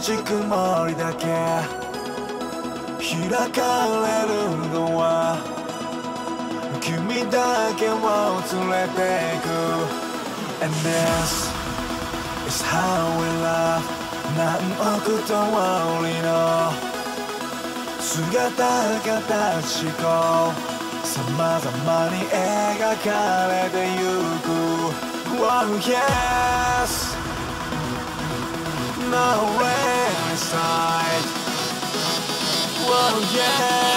じ曇りだけ開かれるのは君だけを連れて行く And this is how we love 何億通りの姿形こう様々に描かれてゆく Oh yes No rain inside Oh yeah